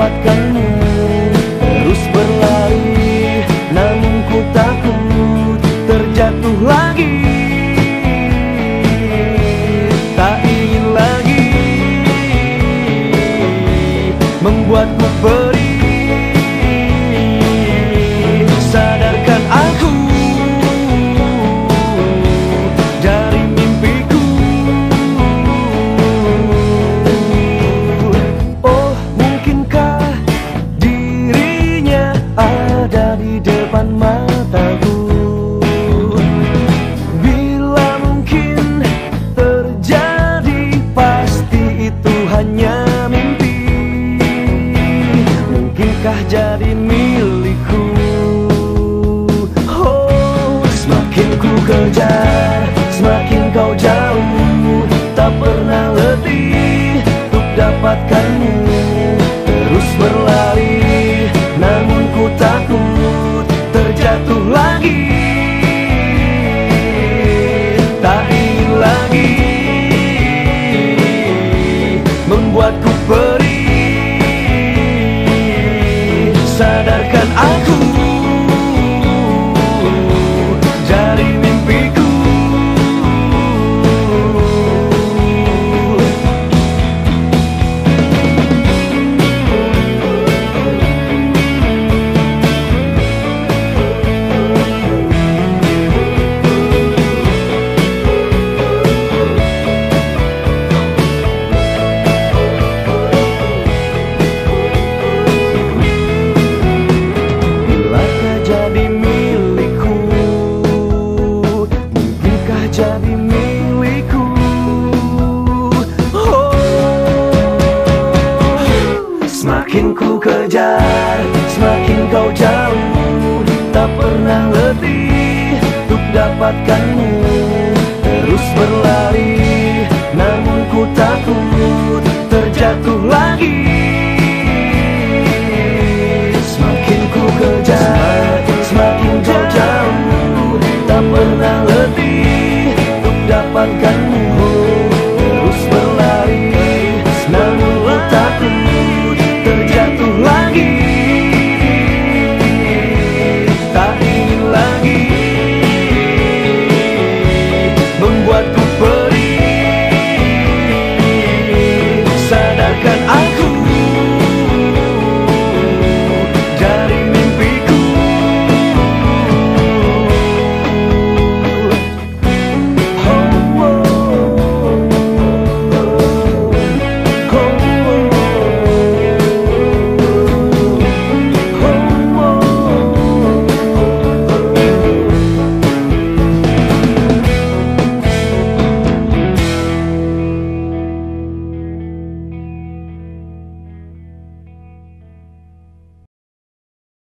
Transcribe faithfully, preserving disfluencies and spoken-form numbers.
dapatkanmu. Terus berlari, namun ku takut terjatuh lagi. Tak ingin lagi membuatku perih. Sadarkan aku dari mimpiku. Oh, mungkinkah dirinya ada di depan mataku? Bila mungkin terjadi, pasti itu hanya mimpi. Mungkinkah jadi milikku? Oh, semakin ku kejar, semakin kau jauh. Tak pernah letih untuk dapatkanmu. Terus berlari, namun ku takut terjatuh lagi. Tak ingin lagi membuatku perih. Sadarkan aku dari mimpiku. Jadi milikku. Oh, semakin ku kejar, semakin kau jauh. Tak pernah letih untuk dapatkanmu. Terus berlari, namun ku takut terjatuh lagi.